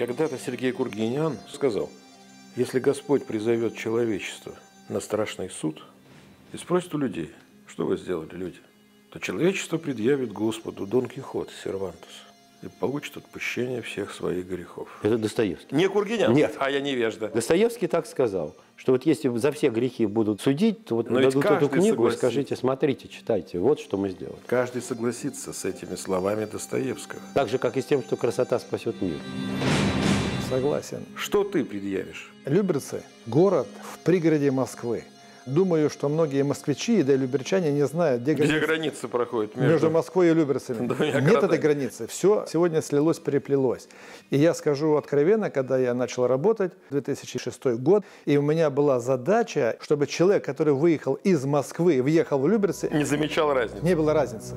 Когда-то Сергей Кургинян сказал: если Господь призовет человечество на страшный суд и спросит у людей, что вы сделали, люди, то человечество предъявит Господу Дон Кихот Сервантес и получит отпущение всех своих грехов. Это Достоевский. Не Кургинян? Нет. А я невежда. Достоевский так сказал, что вот если за все грехи будут судить, то вот Но дадут эту книгу и согласится. скажите, смотрите, читайте, вот что мы сделали. Каждый согласится с этими словами Достоевского. Так же, как и с тем, что красота спасет мир. Согласен. Что ты предъявишь? Люберцы – город в пригороде Москвы. Думаю, что многие москвичи, да и люберчане не знают, где граница проходит между Москвой и Люберцами. Нет этой границы. Все сегодня слилось, переплелось. И я скажу откровенно, когда я начал работать, 2006 год, и у меня была задача, чтобы человек, который выехал из Москвы, въехал в Люберцы, Не замечал разницы. не было разницы.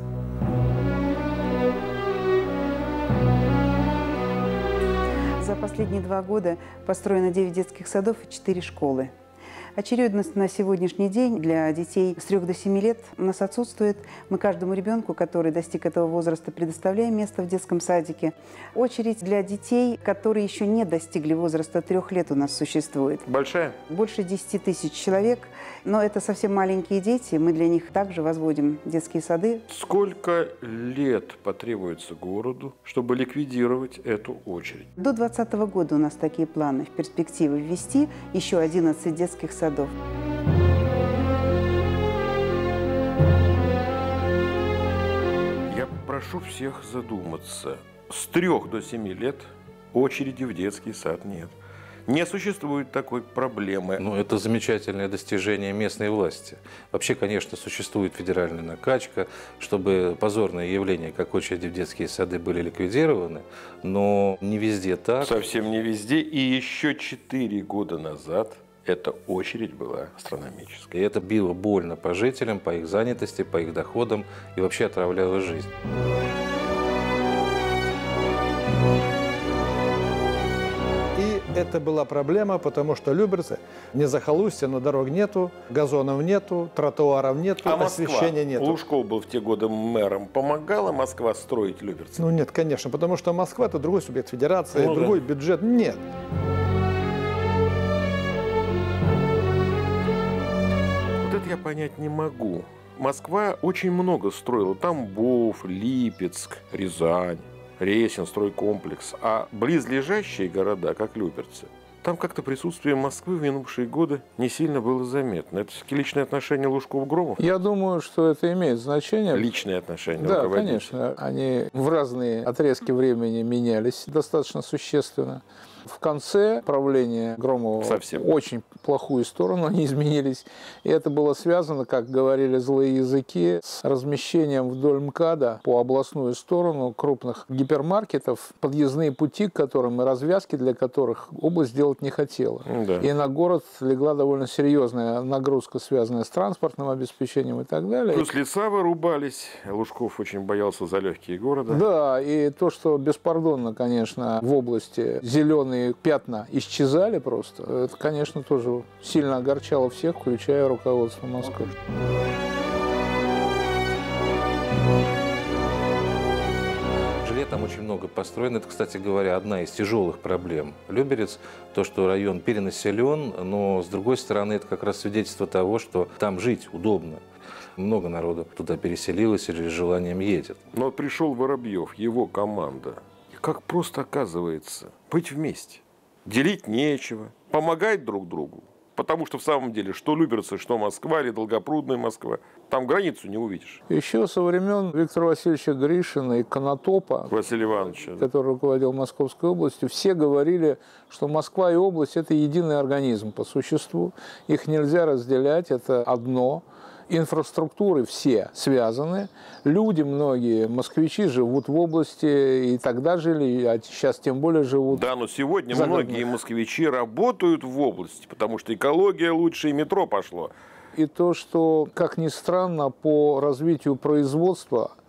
За последние 2 года построено 9 детских садов и 4 школы. Очередность на сегодняшний день для детей с 3 до 7 лет у нас отсутствует. Мы каждому ребенку, который достиг этого возраста, предоставляем место в детском садике. Очередь для детей, которые еще не достигли возраста 3 лет, у нас существует. Большая? Больше 10 тысяч человек, но это совсем маленькие дети. Мы для них также возводим детские сады. Сколько лет потребуется городу, чтобы ликвидировать эту очередь? До 2020 года у нас такие планы в перспективе ввести еще 11 детских садов. Я прошу всех задуматься. С 3 до 7 лет очереди в детский сад нет. Не существует такой проблемы. Ну, это замечательное достижение местной власти. Вообще, конечно, существует федеральная накачка, чтобы позорные явления, как очереди в детские сады, были ликвидированы, но не везде так. Совсем не везде. И еще 4 года назад эта очередь была астрономической. И это било больно по жителям, по их занятости, по их доходам и вообще отравляло жизнь. И это была проблема, потому что Люберцы не захолустье, но дорог нету, газонов нету, тротуаров нету, А Москва, освещения нету. Лужков был в те годы мэром, помогала Москва строить Люберцы? Ну нет, конечно, потому что Москва – это другой субъект федерации, Ну, другой бюджет. Нет. Вот это я понять не могу. Москва очень много строила. Тамбов, Липецк, Рязань, Ресин, стройкомплекс. А близлежащие города, как Люберцы, там как-то присутствие Москвы в минувшие годы не сильно было заметно. Это все-таки личные отношения Лужков-Громов? Я думаю, что это имеет значение. Личные отношения Да, руководителей? конечно. Они в разные отрезки времени менялись достаточно существенно. В конце правления Громова Совсем. очень плохую сторону они изменились. И это было связано, как говорили злые языки, с размещением вдоль МКАДа по областную сторону крупных гипермаркетов, подъездные пути к которым и развязки для которых область делать не хотела. Да. И на город легла довольно серьезная нагрузка, связанная с транспортным обеспечением и так далее. Плюс леса вырубались. Лужков очень боялся за легкие города. Да, и то, что беспардонно, конечно, в области зеленые пятна исчезали просто, это, конечно, тоже сильно огорчало всех, включая руководство Москвы. Жилья там очень много построено. Это, кстати говоря, одна из тяжелых проблем Люберец. То, что район перенаселен, но, с другой стороны, это как раз свидетельство того, что там жить удобно. Много народу туда переселилось или с желанием едет. Но пришел Воробьев, его команда. И как просто оказывается быть вместе. Делить нечего, помогать друг другу. Потому что в самом деле, что Люберцы, что Москва или Долгопрудная Москва, там границу не увидишь. Еще со времен Виктора Васильевича Гришина и Конотопа, Василия Ивановича. который руководил Московской областью, все говорили, что Москва и область – это единый организм по существу. Их нельзя разделять, это одно. Инфраструктуры все связаны. Люди, многие москвичи, живут в области, и тогда жили, а сейчас тем более живут. Да, но сегодня загородных. многие москвичи работают в области, потому что экология лучше, и метро пошло. И то, что, как ни странно, по развитию производства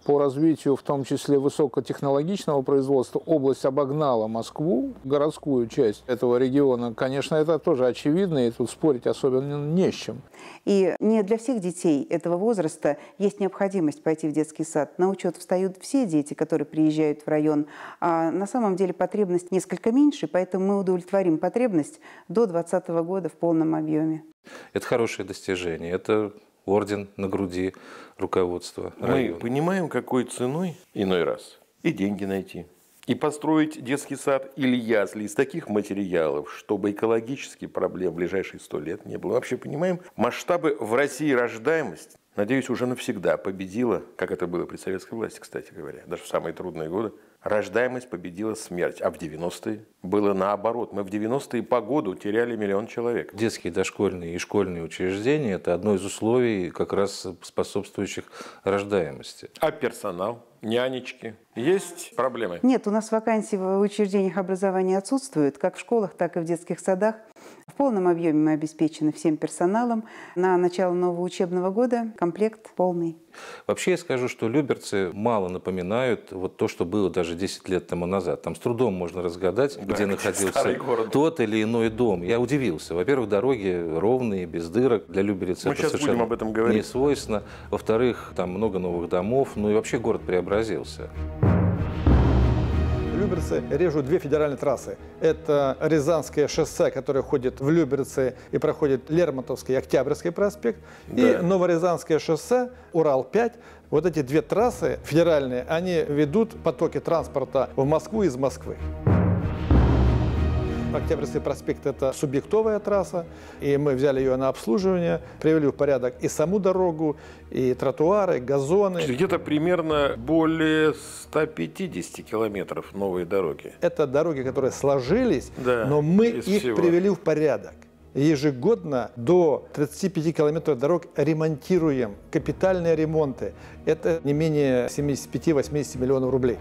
по развитию, в том числе высокотехнологичного производства, область обогнала Москву, городскую часть этого региона. Конечно, это тоже очевидно, и тут спорить особенно не с чем. И не для всех детей этого возраста есть необходимость пойти в детский сад. На учет встают все дети, которые приезжают в район. А на самом деле потребность несколько меньше, поэтому мы удовлетворим потребность до 2020 года в полном объеме. Это хорошее достижение. Это орден на груди руководства района. Мы понимаем, какой ценой иной раз и деньги найти, и построить детский сад или ясли из таких материалов, чтобы экологических проблем в ближайшие 100 лет не было. Мы вообще понимаем масштабы в России рождаемость. Надеюсь, уже навсегда победила, как это было при советской власти, кстати говоря, даже в самые трудные годы. Рождаемость победила смерть, а в 90-е было наоборот. Мы в 90-е по году теряли 1 миллион человек. Детские, дошкольные и школьные учреждения – это одно из условий, как раз способствующих рождаемости. А персонал, нянечки, есть проблемы? Нет, у нас вакансии в учреждениях образования отсутствуют, как в школах, так и в детских садах. В полном объеме мы обеспечены всем персоналом. На начало нового учебного года комплект полный. Вообще я скажу, что люберцы мало напоминают вот то, что было даже 10 лет тому назад. Там с трудом можно разгадать, да, где находился тот или иной дом. Я удивился. Во-первых, дороги ровные, без дырок. Для люберец это совершенно об этом говорить. не свойственно. Во-вторых, там много новых домов. Ну и вообще город преобразился. Люберцы режут 2 федеральные трассы. Это Рязанское шоссе, которое ходит в Люберцы и проходит Лермонтовский и Октябрьский проспект. Да. И Новорязанское шоссе, Урал-5. Вот эти 2 трассы федеральные, они ведут потоки транспорта в Москву из Москвы. Октябрьский проспект – это субъектовая трасса, и мы взяли ее на обслуживание, привели в порядок и саму дорогу, и тротуары, газоны. Где-то примерно более 150 километров новой дороги. Это дороги, которые сложились, да, но мы их привели в порядок. Ежегодно до 35 километров дорог ремонтируем, капитальные ремонты. Это не менее 75-80 миллионов рублей.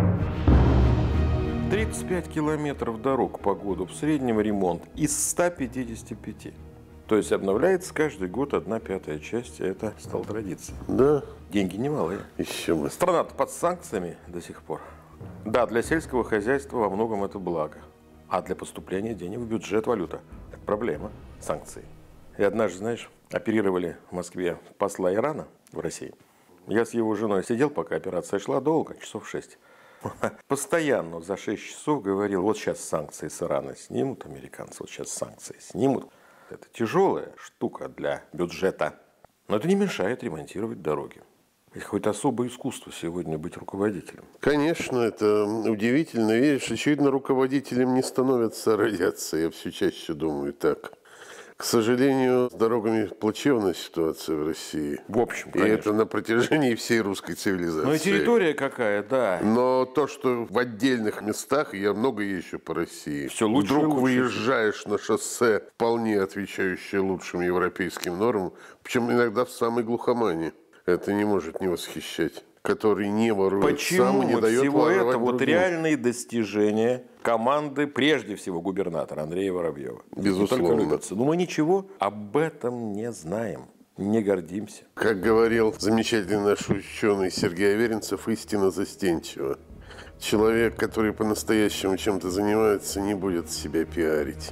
35 километров дорог по году, в среднем ремонт из 155. То есть обновляется каждый год 1/5 часть, и это стало традицией. Да. Деньги немалые. Еще бы. Страна-то под санкциями до сих пор. Да, для сельского хозяйства во многом это благо. А для поступления денег в бюджет валюта – это проблема, санкции. И однажды, знаешь, оперировали в Москве посла Ирана в России. Я с его женой сидел, пока операция шла долго, часов 6. Постоянно за 6 часов говорил, вот сейчас санкции с Ирана снимут, американцы, вот сейчас санкции снимут. Это тяжелая штука для бюджета, но это не мешает ремонтировать дороги. Это какое-то особое искусство сегодня быть руководителем. Конечно, это удивительно. Видишь, очевидно, руководителем не становятся, а родятся. Я все чаще думаю так. К сожалению, с дорогами плачевная ситуация в России. В общем, конечно. И это на протяжении всей русской цивилизации. Ну и территория какая, да. Но то, что в отдельных местах, я много езжу по России, все лучше вдруг и лучше. выезжаешь на шоссе, вполне отвечающее лучшим европейским нормам, причем иногда в самой глухомане. Это не может не восхищать. Который не ворует сам и не дает всего воровать это вот другим. Реальные достижения команды, прежде всего, губернатора Андрея Воробьева. Безусловно. Но мы ничего об этом не знаем, не гордимся. Как говорил замечательный наш ученый Сергей Аверинцев, истина застенчива. Человек, который по-настоящему чем-то занимается, не будет себя пиарить.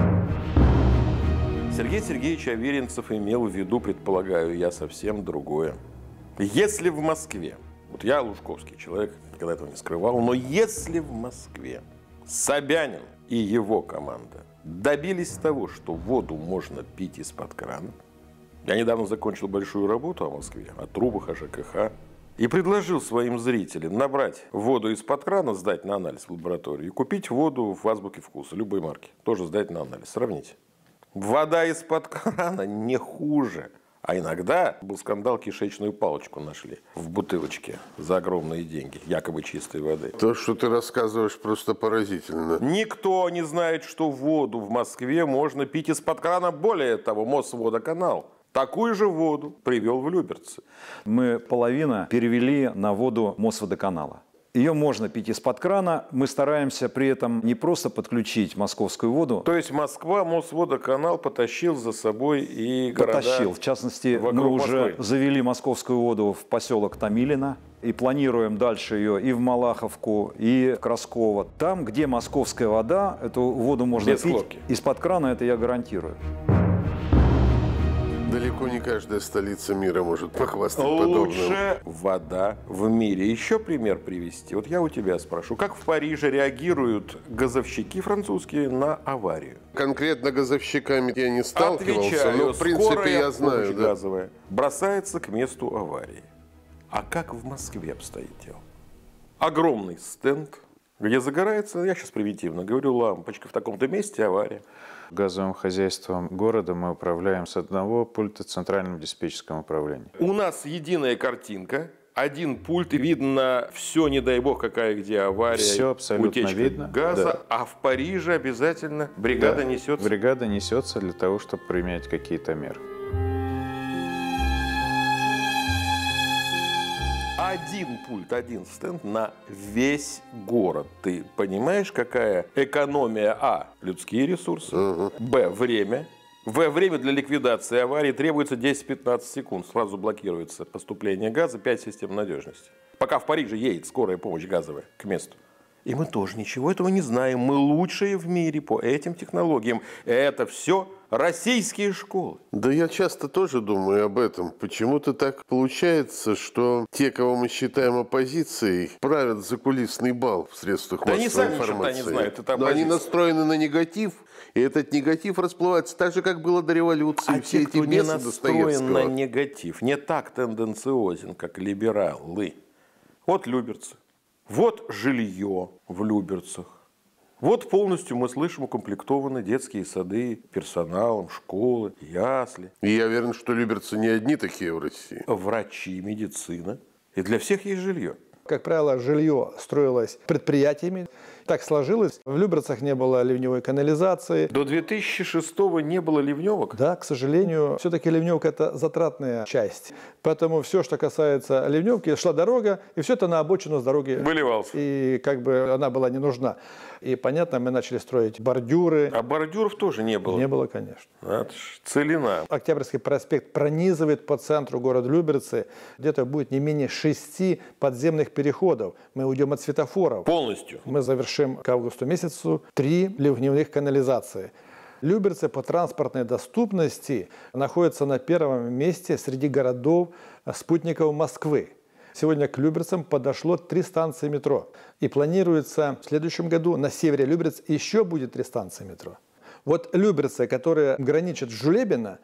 Сергей Сергеевич Аверинцев имел в виду, предполагаю, я совсем другое. Если в Москве, вот я лужковский человек, никогда этого не скрывал, но если в Москве Собянин и его команда добились того, что воду можно пить из-под крана, я недавно закончил большую работу о Москве, о трубах, о ЖКХ, и предложил своим зрителям набрать воду из-под крана, сдать на анализ в лабораторию и купить воду в Азбуке вкуса, любой марки, тоже сдать на анализ, сравните. Вода из-под крана не хуже. А иногда был скандал, кишечную палочку нашли в бутылочке за огромные деньги, якобы чистой воды. То, что ты рассказываешь, просто поразительно. Никто не знает, что воду в Москве можно пить из-под крана. Более того, Мосводоканал такую же воду привел в Люберцы. Мы половину перевели на воду Мосводоканала. Ее можно пить из-под крана. Мы стараемся при этом не просто подключить московскую воду. То есть Москва, Мосводоканал потащил за собой и города. Потащил. В частности, мы уже завели московскую воду в поселок Томилино. И планируем дальше ее и в Малаховку, и в Красково. Там, где московская вода, эту воду можно Без пить хлорки. из-под крана, это я гарантирую. Далеко не каждая столица мира может похвастать подобным. Лучшая вода в мире. Еще пример привести. Вот я у тебя спрошу, как в Париже реагируют газовщики французские на аварию? Конкретно газовщиками я не сталкивался, Отвечаю, но в принципе скорая я знаю. помощь Да. газовая бросается к месту аварии. А как в Москве обстоит дело? Огромный стенд, где загорается, я сейчас примитивно говорю, лампочка, в таком-то месте авария. Газовым хозяйством города мы управляем с одного пульта центральным диспетчерским управлением. У нас единая картинка, один пульт, и видно все, не дай бог, какая где авария, Все абсолютно утечка видно, газа, да. а в Париже обязательно бригада несется. Бригада несется для того, чтобы принять какие-то меры. Один пульт, один стенд на весь город. Ты понимаешь, какая экономия? А. Людские ресурсы. Б. Время. В. Время для ликвидации аварии требуется 10-15 секунд. Сразу блокируется поступление газа. 5 систем надежности. Пока в Париже едет скорая помощь газовая к месту. И мы тоже ничего этого не знаем. Мы лучшие в мире по этим технологиям. Это все российские школы. Да я часто тоже думаю об этом. Почему-то так получается, что те, кого мы считаем оппозицией, правят закулисный бал в средствах Да они массовой сами черта информации. не знают, это Но они оппозиция. настроены на негатив, и этот негатив расплывается так же, как было до революции. А Все те, эти кто не бесы настроен на Достоевского. негатив, не так тенденциозен, как либералы. Вот Люберцы, вот жилье в Люберцах. Вот полностью мы слышим укомплектованы детские сады персоналом, школы, ясли, И я уверен, что люберцы не одни такие в России. врачи, медицина. И для всех есть жилье. Как правило, жилье строилось предприятиями. Так сложилось. В Люберцах не было ливневой канализации. До 2006-го не было ливневок. Да, к сожалению, все-таки ливневка – это затратная часть. Поэтому все, что касается ливневки, шла дорога, и все это на обочину с дороги. Выливался. И как бы она была не нужна. И, понятно, мы начали строить бордюры. А бордюров тоже не было. Не было, конечно. Это ж целина. Октябрьский проспект пронизывает по центру города Люберцы. Где-то будет не менее 6 подземных переходов. Мы уйдем от светофоров. Полностью. Мы завершим к августу месяцу 3 ливневых канализации. Люберцы по транспортной доступности находятся на первом месте среди городов спутников Москвы. Сегодня к Люберцам подошло 3 станции метро. И планируется в следующем году на севере Люберец еще будет 3 станции метро. Вот Люберцы, которые граничат с Жулебино,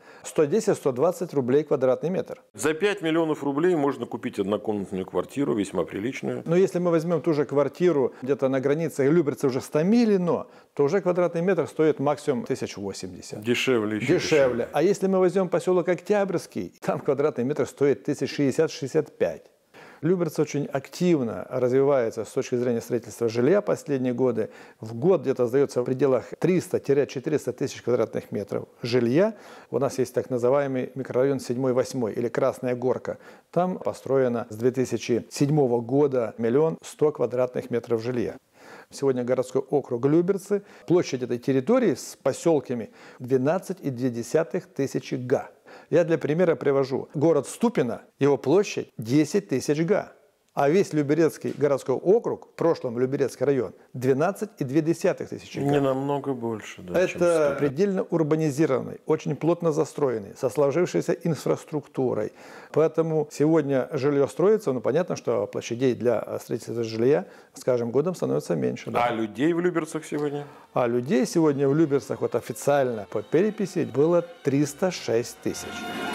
110-120 рублей квадратный метр. За 5 миллионов рублей можно купить однокомнатную квартиру, весьма приличную. Но если мы возьмем ту же квартиру где-то на границе Люберцы уже стамилино, то уже квадратный метр стоит максимум 1080. Дешевле еще. Дешевле. А если мы возьмем поселок Октябрьский, там квадратный метр стоит 1060-65. Люберцы очень активно развивается с точки зрения строительства жилья последние годы. В год где-то сдается в пределах 300-400 тысяч квадратных метров жилья. У нас есть так называемый микрорайон 7-8 или Красная Горка. Там построено с 2007 года 1 100 000 квадратных метров жилья. Сегодня городской округ Люберцы. Площадь этой территории с поселками 12,2 тысячи га. Я для примера привожу. Город Ступино, его площадь 10 тысяч га. А весь Люберецкий городской округ, в прошлом Люберецкий район, 12,2 тысячи га. Не намного больше, да, чем Это 100. предельно урбанизированный, очень плотно застроенный, со сложившейся инфраструктурой. Поэтому сегодня жилье строится, но понятно, что площадей для строительства жилья с каждым годом становится меньше. Да. А людей в Люберцах сегодня? А людей сегодня в Люберцах вот официально по переписи было 306 тысяч.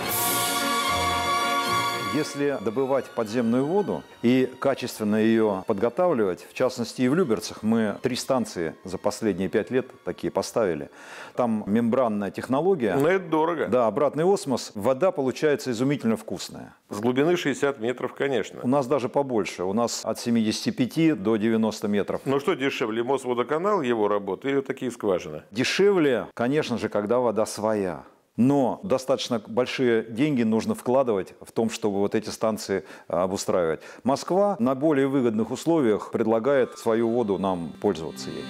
Если добывать подземную воду и качественно ее подготавливать, в частности и в Люберцах, мы 3 станции за последние 5 лет такие поставили. Там мембранная технология. Но это дорого. Да, обратный осмос. Вода получается изумительно вкусная. С глубины 60 метров, конечно. У нас даже побольше. У нас от 75 до 90 метров. Но что дешевле, Мосводоканал, его работа или такие скважины? Дешевле, конечно же, когда вода своя. Но достаточно большие деньги нужно вкладывать в том, чтобы вот эти станции обустраивать. Москва на более выгодных условиях предлагает свою воду нам пользоваться ей.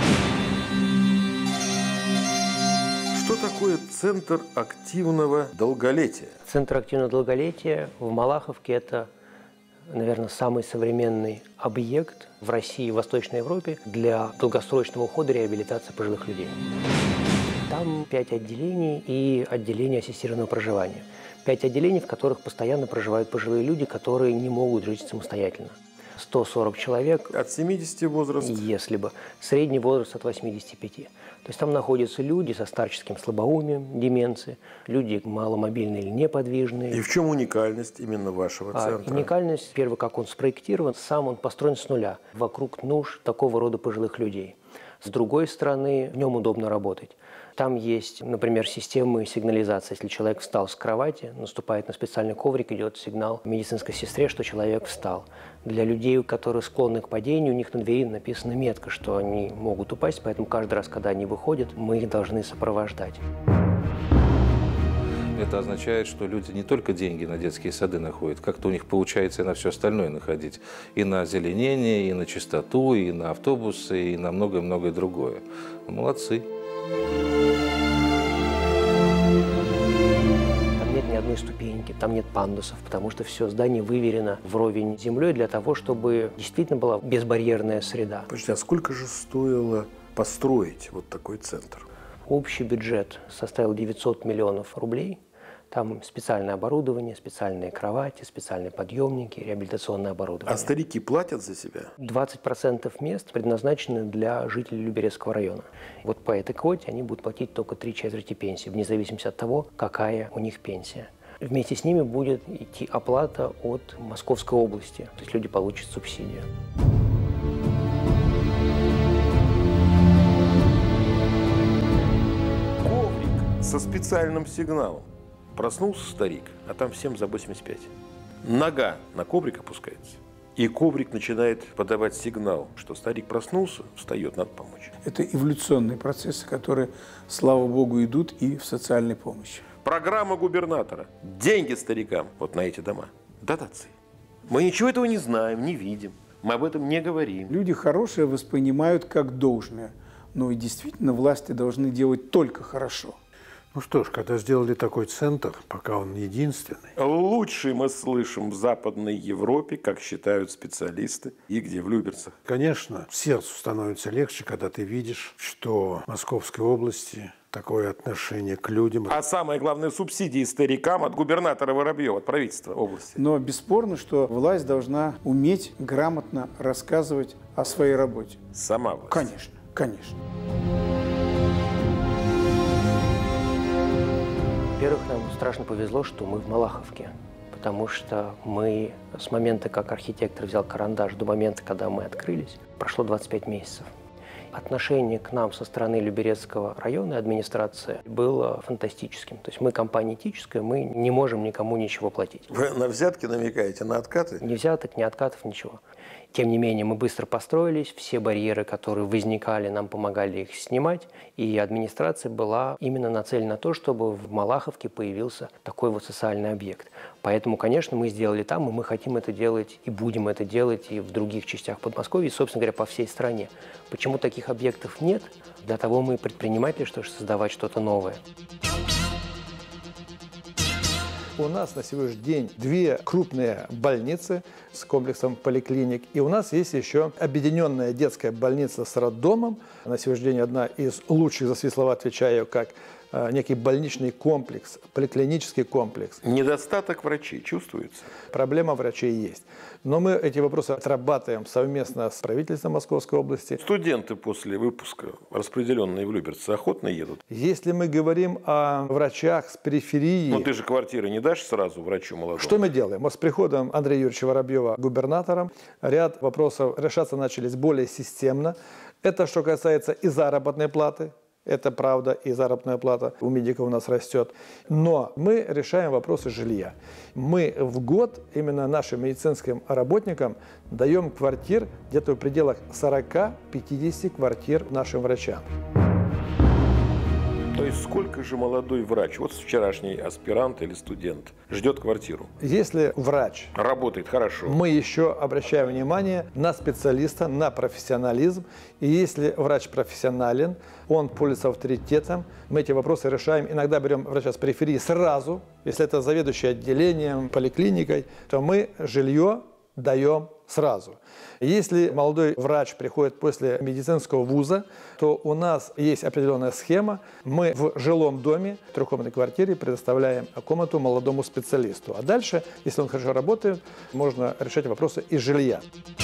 Что такое центр активного долголетия? Центр активного долголетия в Малаховке – это наверное, самый современный объект в России и Восточной Европе для долгосрочного ухода и реабилитации пожилых людей. Там 5 отделений и отделение ассистированного проживания. 5 отделений, в которых постоянно проживают пожилые люди, которые не могут жить самостоятельно. 140 человек. От 70 возраста? Если бы. Средний возраст от 85. То есть там находятся люди со старческим слабоумием, деменцией, люди маломобильные или неподвижные. И в чем уникальность именно вашего центра? Уникальность, первое, как он спроектирован, сам он построен с нуля, вокруг нужд такого рода пожилых людей. С другой стороны, в нем удобно работать. Там есть, например, системы сигнализации. Если человек встал с кровати, наступает на специальный коврик, идет сигнал медицинской сестре, что человек встал. Для людей, которые склонны к падению, у них на двери написана метка, что они могут упасть, поэтому каждый раз, когда они выходят, мы их должны сопровождать. Это означает, что люди не только деньги на детские сады находят, как-то у них получается и на все остальное находить. И на озеленение, и на чистоту, и на автобусы, и на многое-многое другое. Молодцы. Там нет ни одной ступеньки, там нет пандусов, потому что все здание выверено вровень с землей для того, чтобы действительно была безбарьерная среда. Подожди, а сколько же стоило построить вот такой центр? Общий бюджет составил 900 миллионов рублей. Там специальное оборудование, специальные кровати, специальные подъемники, реабилитационное оборудование. А старики платят за себя? 20% мест предназначены для жителей Люберецкого района. Вот по этой квоте они будут платить только 3/4 пенсии, вне зависимости от того, какая у них пенсия. Вместе с ними будет идти оплата от Московской области, то есть люди получат субсидию. Коврик со специальным сигналом. Проснулся старик, а там всем за 85. Нога на коврик опускается. И коврик начинает подавать сигнал, что старик проснулся, встает, надо помочь. Это эволюционные процессы, которые, слава богу, идут и в социальной помощи. Программа губернатора. Деньги старикам вот на эти дома. Дотации. Мы ничего этого не знаем, не видим. Мы об этом не говорим. Люди хорошее воспринимают как должное. Но и действительно власти должны делать только хорошо. Ну что ж, когда сделали такой центр, пока он единственный. Лучший мы слышим в Западной Европе, как считают специалисты, и где в Люберцах. Конечно, сердцу становится легче, когда ты видишь, что в Московской области такое отношение к людям. А самое главное, субсидии старикам от губернатора Воробьева, от правительства области. Но бесспорно, что власть должна уметь грамотно рассказывать о своей работе. Сама власть. Конечно, конечно. Во-первых, нам страшно повезло, что мы в Малаховке, потому что мы с момента, как архитектор взял карандаш, до момента, когда мы открылись, прошло 25 месяцев. Отношение к нам со стороны Люберецкого района и администрации было фантастическим. То есть мы компания этическая, мы не можем никому ничего платить. Вы на взятки намекаете, на откаты? Ни взяток, ни откатов, ничего. Тем не менее, мы быстро построились, все барьеры, которые возникали, нам помогали их снимать, и администрация была именно нацелена на то, чтобы в Малаховке появился такой вот социальный объект. Поэтому, конечно, мы сделали там, и мы хотим это делать, и будем это делать и в других частях Подмосковья, и, собственно говоря, по всей стране. Почему таких объектов нет? Для того мы предприниматели, чтобы создавать что-то новое. У нас на сегодняшний день 2 крупные больницы с комплексом поликлиник. И у нас есть еще объединенная детская больница с роддомом. На сегодняшний день одна из лучших, за свои слова отвечаю, как некий больничный комплекс, поликлинический комплекс. Недостаток врачей чувствуется? Проблема врачей есть. Но мы эти вопросы отрабатываем совместно с правительством Московской области. Студенты после выпуска, распределенные в Люберцы, охотно едут? Если мы говорим о врачах с периферии... Но ты же квартиры не дашь сразу врачу молодому? Что мы делаем? Вот с приходом Андрея Юрьевича Воробьева губернатором ряд вопросов решаться начались более системно. Это что касается и заработной платы. Это правда, и заработная плата у медиков у нас растет. Но мы решаем вопросы жилья. Мы в год именно нашим медицинским работникам даем квартир где-то в пределах 40-50 квартир нашим врачам. То есть сколько же молодой врач, вот вчерашний аспирант или студент, ждет квартиру? Если врач работает хорошо, мы еще обращаем внимание на специалиста, на профессионализм. И если врач профессионален, он пользуется авторитетом, мы эти вопросы решаем. Иногда берем врача с периферии сразу. Если это заведующий отделением, поликлиникой, то мы жилье даем сразу. Если молодой врач приходит после медицинского вуза, то у нас есть определенная схема. Мы в жилом доме, в трехкомнатной квартире предоставляем комнату молодому специалисту. А дальше, если он хорошо работает, можно решать вопросы из жилья.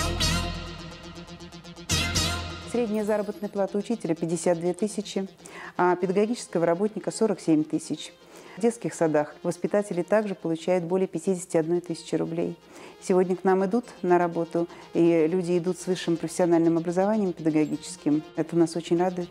Средняя заработная плата учителя 52 тысячи, а педагогического работника 47 тысяч. В детских садах воспитатели также получают более 51 тысячи рублей. Сегодня к нам идут на работу, и люди идут с высшим профессиональным образованием педагогическим. Это нас очень радует.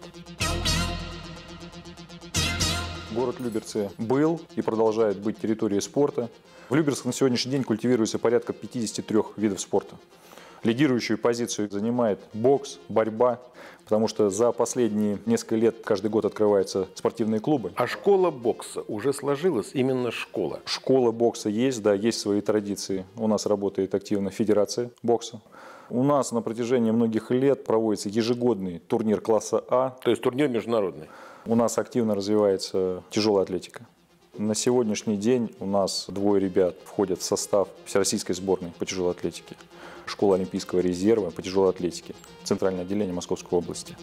Город Люберцы был и продолжает быть территорией спорта. В Люберцах на сегодняшний день культивируется порядка 53 видов спорта. Лидирующую позицию занимает бокс, борьба, потому что за последние несколько лет каждый год открываются спортивные клубы. А школа бокса уже сложилась? Именно школа? Школа бокса есть, да, есть свои традиции. У нас работает активно Федерация бокса. У нас на протяжении многих лет проводится ежегодный турнир класса А. То есть турнир международный? У нас активно развивается тяжелая атлетика. На сегодняшний день у нас двое ребят входят в состав всероссийской сборной по тяжелой атлетике. Школа Олимпийского резерва по тяжелой атлетике. Центральное отделение Московской области.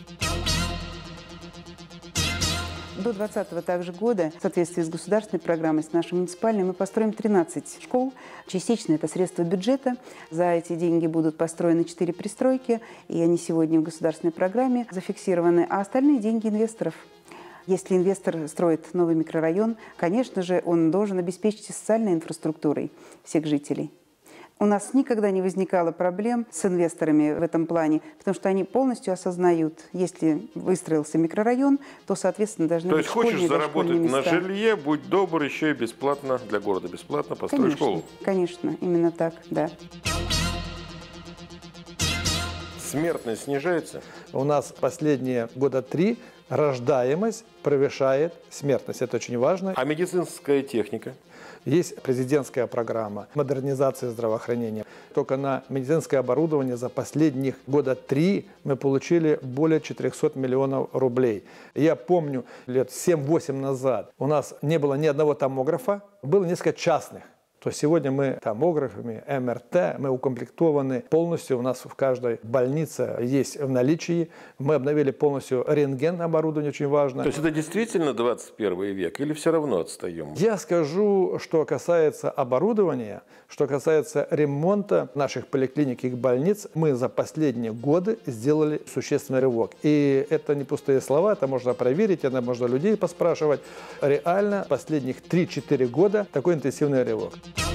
До 2020 также года, в соответствии с государственной программой, с нашей муниципальной, мы построим 13 школ. Частично это средства бюджета. За эти деньги будут построены 4 пристройки, и они сегодня в государственной программе зафиксированы, а остальные деньги инвесторов. Если инвестор строит новый микрорайон, конечно же, он должен обеспечить социальной инфраструктурой всех жителей. У нас никогда не возникало проблем с инвесторами в этом плане, потому что они полностью осознают, если выстроился микрорайон, то, соответственно, должны быть школьные, хочешь заработать места. на жилье, будь добр, еще и бесплатно, для города бесплатно построй школу. Конечно, именно так, да. Смертность снижается? У нас последние года 3 рождаемость превышает смертность. Это очень важно. А медицинская техника? Есть президентская программа модернизации здравоохранения. Только на медицинское оборудование за последних года 3 мы получили более 400 миллионов рублей. Я помню, лет 7-8 назад у нас не было ни одного томографа, было несколько частных. То сегодня мы томографами, МРТ, мы укомплектованы полностью. У нас в каждой больнице есть в наличии. Мы обновили полностью рентген оборудование, очень важно. То есть это действительно 21 век или все равно отстаем? Я скажу, что касается оборудования, что касается ремонта наших поликлиник и больниц, мы за последние годы сделали существенный рывок. И это не пустые слова, это можно проверить, это можно людей поспрашивать. Реально последних 3-4 года такой интенсивный рывок.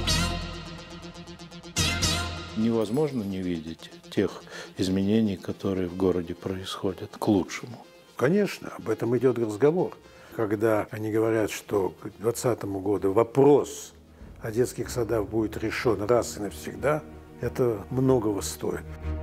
Невозможно не видеть тех изменений, которые в городе происходят, к лучшему. Конечно, об этом идет разговор. Когда они говорят, что к 2020 году вопрос о детских садах будет решен раз и навсегда, это многого стоит.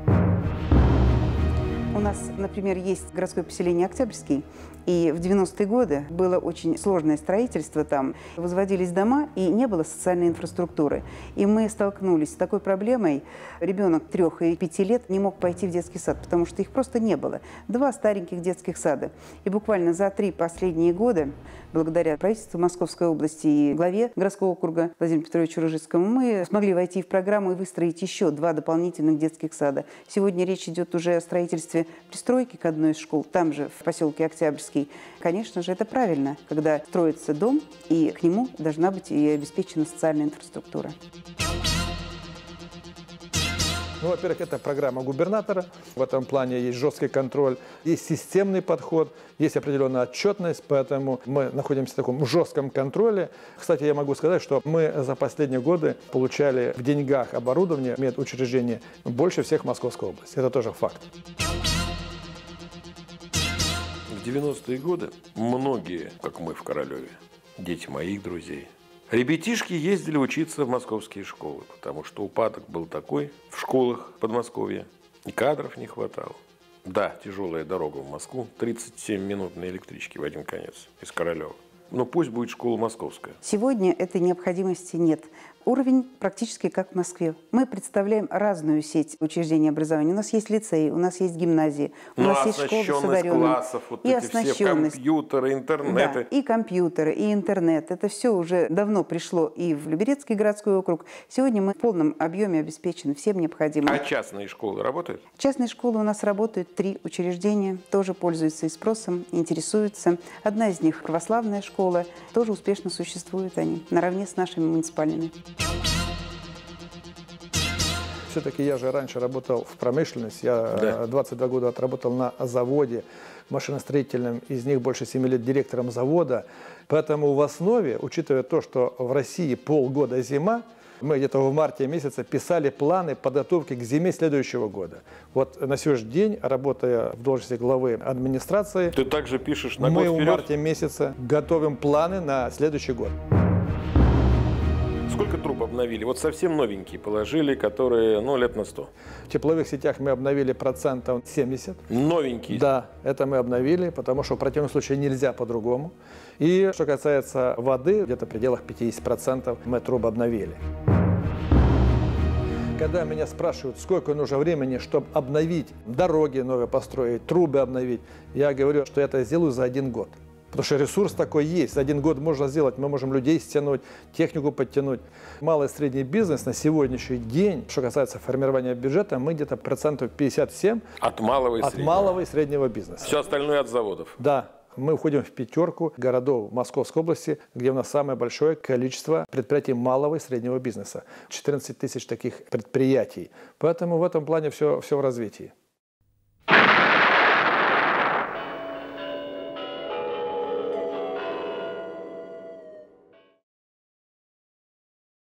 У нас, например, есть городское поселение Октябрьский, и в 90-е годы было очень сложное строительство там. Возводились дома, и не было социальной инфраструктуры. И мы столкнулись с такой проблемой. Ребенок 3 и 5 лет не мог пойти в детский сад, потому что их просто не было. 2 стареньких детских сада. И буквально за 3 последние года, благодаря правительству Московской области и главе городского округа Владимиру Петровичу Рыжицкому, мы смогли войти в программу и выстроить еще 2 дополнительных детских сада. Сегодня речь идет уже о строительстве пристройки к одной из школ, там же, в поселке Октябрьский. Конечно же, это правильно, когда строится дом, и к нему должна быть и обеспечена социальная инфраструктура. Ну, во-первых, это программа губернатора. В этом плане есть жесткий контроль, есть системный подход, есть определенная отчетность, поэтому мы находимся в таком жестком контроле. Кстати, я могу сказать, что мы за последние годы получали в деньгах оборудование медучреждения больше всех в Московской области. Это тоже факт. В 90-е годы многие, как мы в Королеве, дети моих друзей, ребятишки ездили учиться в московские школы, потому что упадок был такой в школах Подмосковья, и кадров не хватало. Да, тяжелая дорога в Москву, 37 минут на электричке в один конец из Королева. Но пусть будет школа московская. Сегодня этой необходимости нет, Уровень практически как в Москве. Мы представляем разную сеть учреждений образования. У нас есть лицеи, у нас есть гимназии, у нас есть школы с одаренными. Классов, вот и эти оснащенность. Все компьютеры, интернеты. Да, и компьютеры, и интернет. Это все уже давно пришло и в Люберецкий городской округ. Сегодня мы в полном объеме обеспечены всем необходимым. А частные школы работают? Частные школы у нас работают 3 учреждения, тоже пользуются и спросом, интересуются. Одна из них православная школа, тоже успешно существуют они, наравне с нашими муниципальными. Все-таки я же раньше работал в промышленности, я 22 года отработал на заводе машиностроительном, из них больше 7 лет директором завода. Поэтому в основе, учитывая то, что в России полгода зима, мы где-то в марте месяце писали планы подготовки к зиме следующего года. Вот на сегодняшний день, работая в должности главы администрации, ты также пишешь на год мы вперед? в марте месяце готовим планы на следующий год. Сколько труб обновили? Вот совсем новенькие положили, которые, лет на 100. В тепловых сетях мы обновили процентов 70. Новенькие? Да, это мы обновили, потому что в противном случае нельзя по-другому. И что касается воды, где-то в пределах 50% мы трубы обновили. Когда меня спрашивают, сколько нужно времени, чтобы обновить дороги новые построить, трубы обновить, я говорю, что я это сделаю за 1 год. Потому что ресурс такой есть. За 1 год можно сделать. Мы можем людей стянуть, технику подтянуть. Малый и средний бизнес на сегодняшний день, что касается формирования бюджета, мы где-то процентов 57 от малого и среднего бизнеса. Все остальное от заводов? Да. Мы входим в 5 городов Московской области, где у нас самое большое количество предприятий малого и среднего бизнеса. 14 тысяч таких предприятий. Поэтому в этом плане все в развитии.